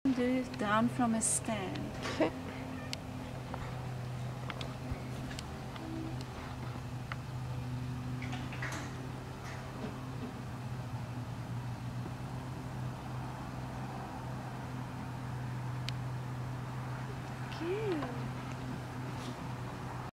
Do it down from a stand. Okay. Good.